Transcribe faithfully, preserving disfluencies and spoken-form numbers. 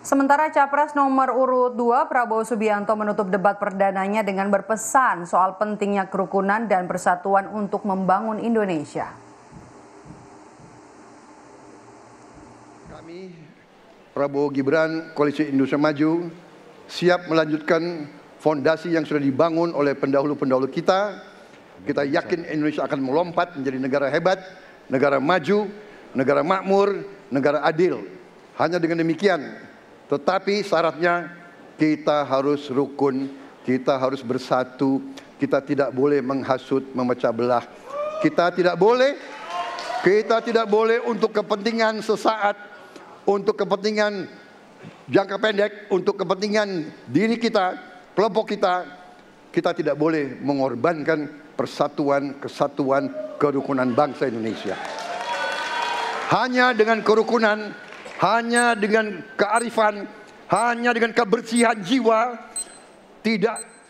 Sementara Capres nomor urut dua Prabowo Subianto menutup debat perdananya dengan berpesan soal pentingnya kerukunan dan persatuan untuk membangun Indonesia. Kami, Prabowo Gibran, Koalisi Indonesia Maju, siap melanjutkan fondasi yang sudah dibangun oleh pendahulu-pendahulu kita. Kita yakin Indonesia akan melompat menjadi negara hebat, negara maju, negara makmur, negara adil. Hanya dengan demikian. Tetapi syaratnya kita harus rukun, kita harus bersatu, kita tidak boleh menghasut, memecah belah. Kita tidak boleh, kita tidak boleh untuk kepentingan sesaat, untuk kepentingan jangka pendek, untuk kepentingan diri kita, kelompok kita, kita tidak boleh mengorbankan persatuan, kesatuan, kerukunan bangsa Indonesia. Hanya dengan kerukunan, hanya dengan kearifan, hanya dengan kebersihan jiwa, tidak